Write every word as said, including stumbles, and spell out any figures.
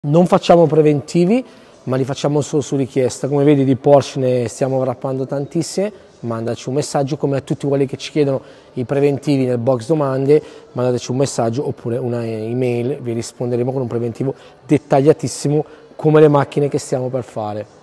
Non facciamo preventivi, ma li facciamo solo su richiesta. Come vedi di Porsche ne stiamo wrappando tantissime, mandaci un messaggio, come a tutti quelli che ci chiedono i preventivi nel box domande, mandateci un messaggio oppure una email, vi risponderemo con un preventivo dettagliatissimo come le macchine che stiamo per fare.